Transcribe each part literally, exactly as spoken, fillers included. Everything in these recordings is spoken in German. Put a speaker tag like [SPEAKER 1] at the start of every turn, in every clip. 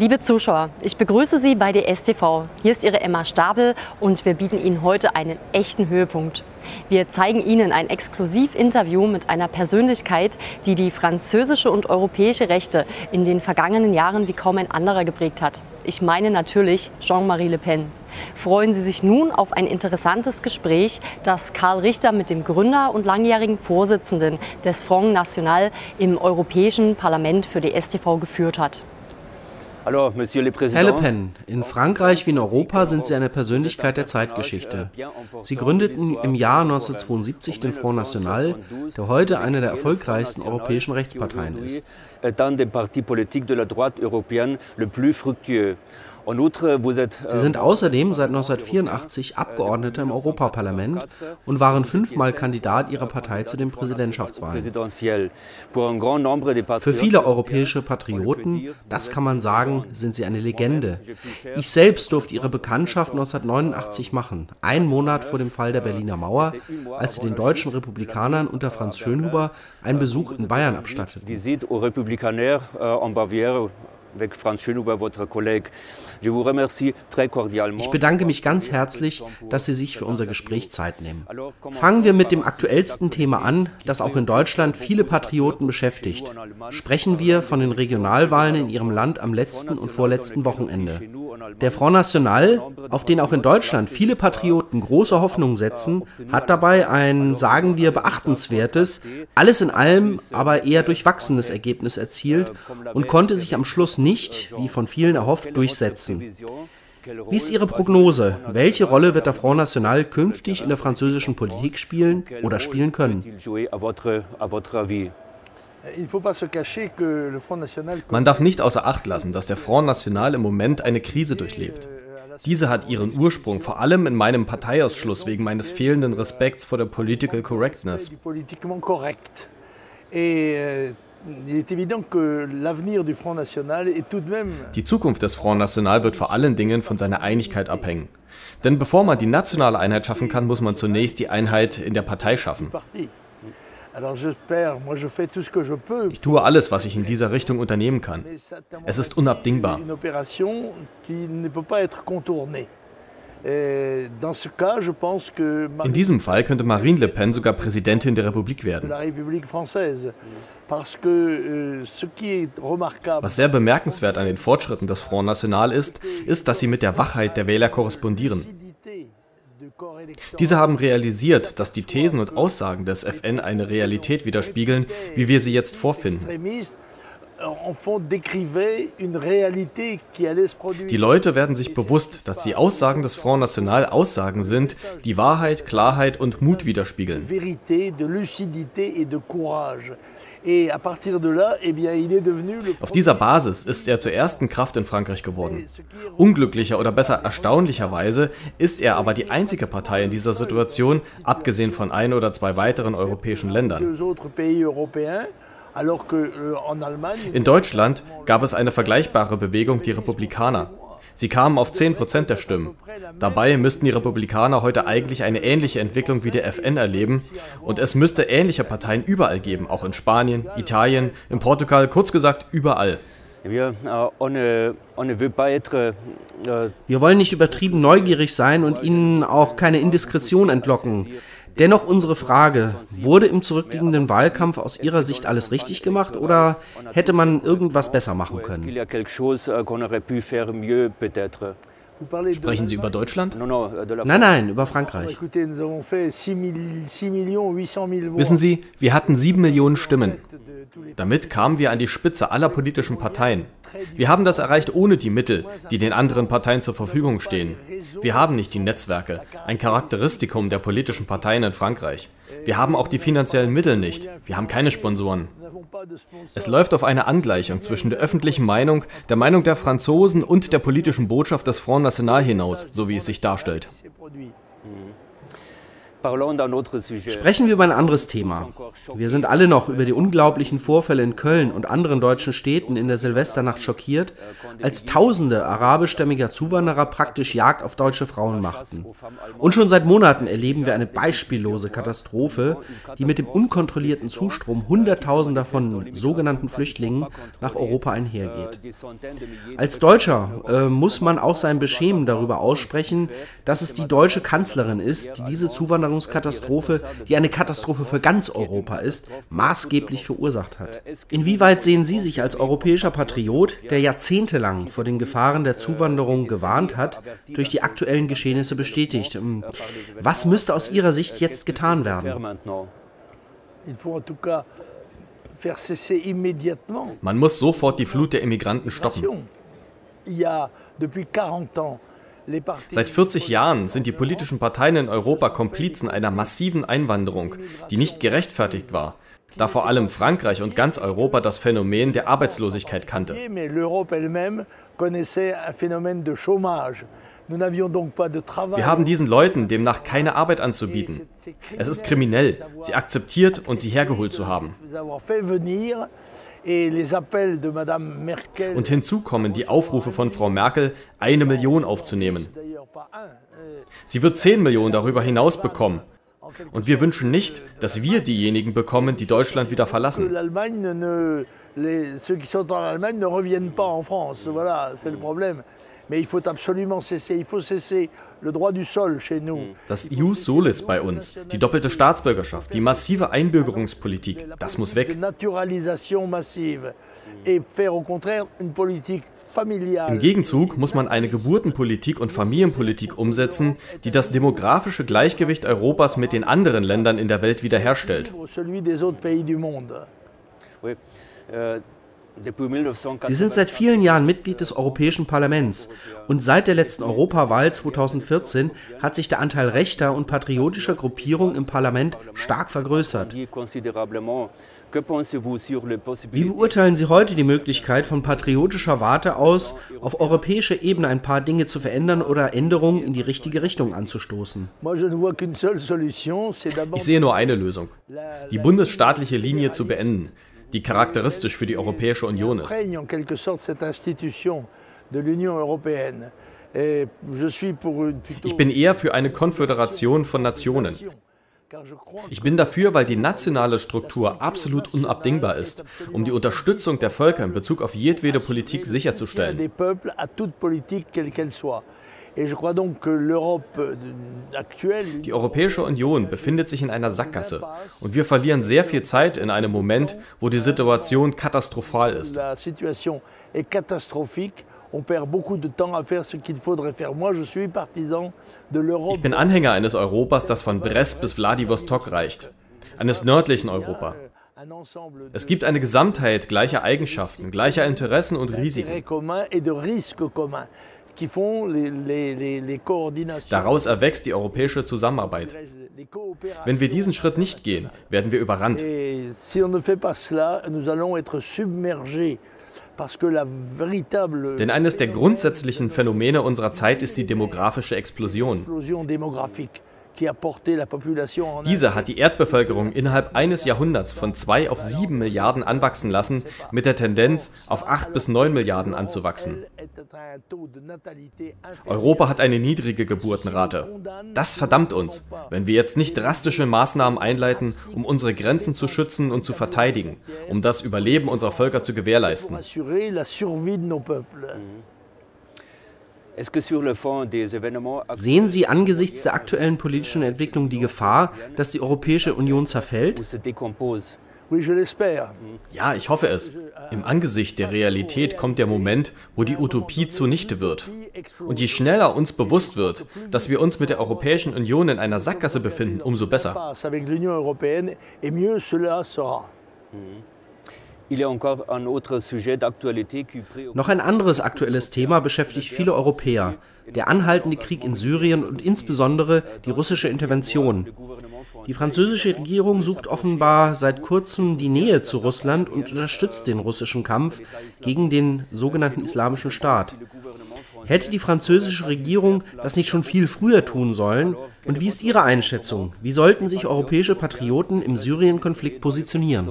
[SPEAKER 1] Liebe Zuschauer, ich begrüße Sie bei D S T V. Hier ist Ihre Emma Stabel und wir bieten Ihnen heute einen echten Höhepunkt. Wir zeigen Ihnen ein Exklusivinterview mit einer Persönlichkeit, die die französische und europäische Rechte in den vergangenen Jahren wie kaum ein anderer geprägt hat. Ich meine natürlich Jean-Marie Le Pen. Freuen Sie sich nun auf ein interessantes Gespräch, das Karl Richter mit dem Gründer und langjährigen Vorsitzenden des Front National im Europäischen Parlament für D S T V geführt hat.
[SPEAKER 2] Herr Le Pen, in Frankreich wie in Europa sind Sie eine Persönlichkeit der Zeitgeschichte. Sie gründeten im Jahr neunzehnhundertzweiundsiebzig den Front National, der heute eine der erfolgreichsten europäischen Rechtsparteien ist. Sie sind außerdem seit neunzehnhundertvierundachtzig Abgeordneter im Europaparlament und waren fünfmal Kandidat Ihrer Partei zu den Präsidentschaftswahlen. Für viele europäische Patrioten, das kann man sagen, sind Sie eine Legende. Ich selbst durfte Ihre Bekanntschaft neunzehnhundertneunundachtzig machen, einen Monat vor dem Fall der Berliner Mauer, als Sie den deutschen Republikanern unter Franz Schönhuber einen Besuch in Bayern abstatteten. Ich bedanke mich ganz herzlich, dass Sie sich für unser Gespräch Zeit nehmen. Fangen wir mit dem aktuellsten Thema an, das auch in Deutschland viele Patrioten beschäftigt. Sprechen wir von den Regionalwahlen in Ihrem Land am letzten und vorletzten Wochenende. Der Front National, auf den auch in Deutschland viele Patrioten große Hoffnung setzen, hat dabei ein, sagen wir, beachtenswertes, alles in allem aber eher durchwachsenes Ergebnis erzielt und konnte sich am Schluss nicht, wie von vielen erhofft, durchsetzen. Wie ist Ihre Prognose? Welche Rolle wird der Front National künftig in der französischen Politik spielen oder spielen können?
[SPEAKER 3] Man darf nicht außer Acht lassen, dass der Front National im Moment eine Krise durchlebt. Diese hat ihren Ursprung vor allem in meinem Parteiausschluss wegen meines fehlenden Respekts vor der Political Correctness. Die Zukunft des Front National wird vor allen Dingen von seiner Einigkeit abhängen. Denn bevor man die nationale Einheit schaffen kann, muss man zunächst die Einheit in der Partei schaffen. Ich tue alles, was ich in dieser Richtung unternehmen kann. Es ist unabdingbar. In diesem Fall könnte Marine Le Pen sogar Präsidentin der Republik werden. Was sehr bemerkenswert an den Fortschritten des Front National ist, ist, dass sie mit der Wachheit der Wähler korrespondieren. Diese haben realisiert, dass die Thesen und Aussagen des F N eine Realität widerspiegeln, wie wir sie jetzt vorfinden. Die Leute werden sich bewusst, dass die Aussagen des Front National Aussagen sind, die Wahrheit, Klarheit und Mut widerspiegeln. Auf dieser Basis ist er zur ersten Kraft in Frankreich geworden. Unglücklicher oder besser erstaunlicherweise ist er aber die einzige Partei in dieser Situation, abgesehen von ein oder zwei weiteren europäischen Ländern. In Deutschland gab es eine vergleichbare Bewegung, die Republikaner. Sie kamen auf zehn Prozent der Stimmen. Dabei müssten die Republikaner heute eigentlich eine ähnliche Entwicklung wie der F N erleben und es müsste ähnliche Parteien überall geben, auch in Spanien, Italien, in Portugal, kurz gesagt überall.
[SPEAKER 2] Wir
[SPEAKER 4] wollen nicht übertrieben neugierig sein und Ihnen auch keine Indiskretion entlocken. Dennoch unsere Frage, wurde im zurückliegenden Wahlkampf aus Ihrer Sicht alles richtig gemacht oder hätte man irgendwas besser machen können?
[SPEAKER 3] Sprechen Sie über Deutschland?
[SPEAKER 4] Nein, nein, über Frankreich.
[SPEAKER 3] Wissen Sie, wir hatten sieben Millionen Stimmen. Damit kamen wir an die Spitze aller politischen Parteien. Wir haben das erreicht ohne die Mittel, die den anderen Parteien zur Verfügung stehen. Wir haben nicht die Netzwerke, ein Charakteristikum der politischen Parteien in Frankreich. Wir haben auch die finanziellen Mittel nicht. Wir haben keine Sponsoren. Es läuft auf eine Angleichung zwischen der öffentlichen Meinung, der Meinung der Franzosen und der politischen Botschaft des Front National hinaus, so wie es sich darstellt.
[SPEAKER 4] Sprechen wir über ein anderes Thema. Wir sind alle noch über die unglaublichen Vorfälle in Köln und anderen deutschen Städten in der Silvesternacht schockiert, als tausende arabischstämmiger Zuwanderer praktisch Jagd auf deutsche Frauen machten. Und schon seit Monaten erleben wir eine beispiellose Katastrophe, die mit dem unkontrollierten Zustrom Hunderttausender von sogenannten Flüchtlingen nach Europa einhergeht. Als Deutscher äh, muss man auch sein Beschämen darüber aussprechen, dass es die deutsche Kanzlerin ist, die diese Zuwanderungskatastrophe, die eine Katastrophe für ganz Europa ist, maßgeblich verursacht hat. Inwieweit sehen Sie sich als europäischer Patriot, der jahrzehntelang vor den Gefahren der Zuwanderung gewarnt hat, durch die aktuellen Geschehnisse bestätigt? Was müsste aus Ihrer Sicht jetzt getan werden?
[SPEAKER 3] Man muss sofort die Flut der Immigranten stoppen. Seit vierzig Jahren sind die politischen Parteien in Europa Komplizen einer massiven Einwanderung, die nicht gerechtfertigt war, da vor allem Frankreich und ganz Europa das Phänomen der Arbeitslosigkeit kannte. Wir haben diesen Leuten demnach keine Arbeit anzubieten. Es ist kriminell, sie akzeptiert und sie hergeholt zu haben. Und hinzu kommen die Aufrufe von Frau Merkel, eine Million aufzunehmen. Sie wird zehn Millionen darüber hinaus bekommen. Und wir wünschen nicht, dass wir diejenigen bekommen, die Deutschland wieder verlassen. Das Ius Solis bei uns, die doppelte Staatsbürgerschaft, die massive Einbürgerungspolitik, das muss weg. Im Gegenzug muss man eine Geburtenpolitik und Familienpolitik umsetzen, die das demografische Gleichgewicht Europas mit den anderen Ländern in der Welt wiederherstellt.
[SPEAKER 4] Sie sind seit vielen Jahren Mitglied des Europäischen Parlaments und seit der letzten Europawahl zweitausendvierzehn hat sich der Anteil rechter und patriotischer Gruppierungen im Parlament stark vergrößert. Wie beurteilen Sie heute die Möglichkeit, von patriotischer Warte aus auf europäischer Ebene ein paar Dinge zu verändern oder Änderungen in die richtige Richtung anzustoßen?
[SPEAKER 3] Ich sehe nur eine Lösung: die bundesstaatliche Linie zu beenden, die charakteristisch für die Europäische Union ist. Ich bin eher für eine Konföderation von Nationen. Ich bin dafür, weil die nationale Struktur absolut unabdingbar ist, um die Unterstützung der Völker in Bezug auf jedwede Politik sicherzustellen. Die Europäische Union befindet sich in einer Sackgasse und wir verlieren sehr viel Zeit in einem Moment, wo die Situation katastrophal ist. Ich bin Anhänger eines Europas, das von Brest bis Wladiwostok reicht, eines nördlichen Europa. Es gibt eine Gesamtheit gleicher Eigenschaften, gleicher Interessen und Risiken. Daraus erwächst die europäische Zusammenarbeit. Wenn wir diesen Schritt nicht gehen, werden wir überrannt. Denn eines der grundsätzlichen Phänomene unserer Zeit ist die demografische Explosion. Diese hat die Erdbevölkerung innerhalb eines Jahrhunderts von zwei auf sieben Milliarden anwachsen lassen, mit der Tendenz, auf acht bis neun Milliarden anzuwachsen. Europa hat eine niedrige Geburtenrate. Das verdammt uns, wenn wir jetzt nicht drastische Maßnahmen einleiten, um unsere Grenzen zu schützen und zu verteidigen, um das Überleben unserer Völker zu gewährleisten.
[SPEAKER 4] Sehen Sie angesichts der aktuellen politischen Entwicklung die Gefahr, dass die Europäische Union zerfällt?
[SPEAKER 3] Ja, ich hoffe es. Im Angesicht der Realität kommt der Moment, wo die Utopie zunichte wird. Und je schneller uns bewusst wird, dass wir uns mit der Europäischen Union in einer Sackgasse befinden, umso besser.
[SPEAKER 4] Noch ein anderes aktuelles Thema beschäftigt viele Europäer: der anhaltende Krieg in Syrien und insbesondere die russische Intervention. Die französische Regierung sucht offenbar seit kurzem die Nähe zu Russland und unterstützt den russischen Kampf gegen den sogenannten Islamischen Staat. Hätte die französische Regierung das nicht schon viel früher tun sollen? Und wie ist Ihre Einschätzung? Wie sollten sich europäische Patrioten im Syrien-Konflikt positionieren?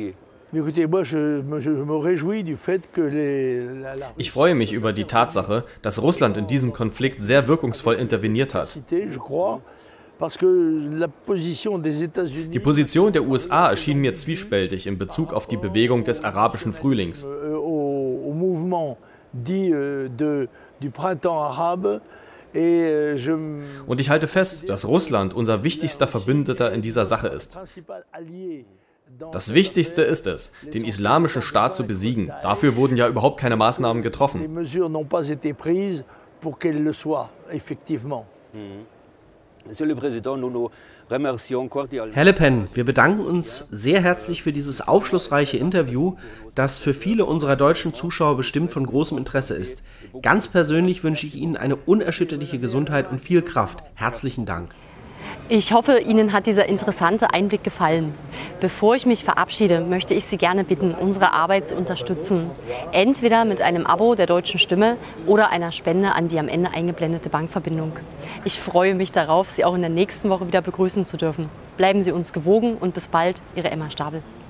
[SPEAKER 3] Ich freue mich über die Tatsache, dass Russland in diesem Konflikt sehr wirkungsvoll interveniert hat. Die Position der U S A erschien mir zwiespältig in Bezug auf die Bewegung des arabischen Frühlings. Und ich halte fest, dass Russland unser wichtigster Verbündeter in dieser Sache ist. Das Wichtigste ist es, den islamischen Staat zu besiegen. Dafür wurden ja überhaupt keine Maßnahmen getroffen.
[SPEAKER 4] Herr Le Pen, wir bedanken uns sehr herzlich für dieses aufschlussreiche Interview, das für viele unserer deutschen Zuschauer bestimmt von großem Interesse ist. Ganz persönlich wünsche ich Ihnen eine unerschütterliche Gesundheit und viel Kraft. Herzlichen Dank.
[SPEAKER 1] Ich hoffe, Ihnen hat dieser interessante Einblick gefallen. Bevor ich mich verabschiede, möchte ich Sie gerne bitten, unsere Arbeit zu unterstützen. Entweder mit einem Abo der Deutschen Stimme oder einer Spende an die am Ende eingeblendete Bankverbindung. Ich freue mich darauf, Sie auch in der nächsten Woche wieder begrüßen zu dürfen. Bleiben Sie uns gewogen und bis bald, Ihre Emma Stabel.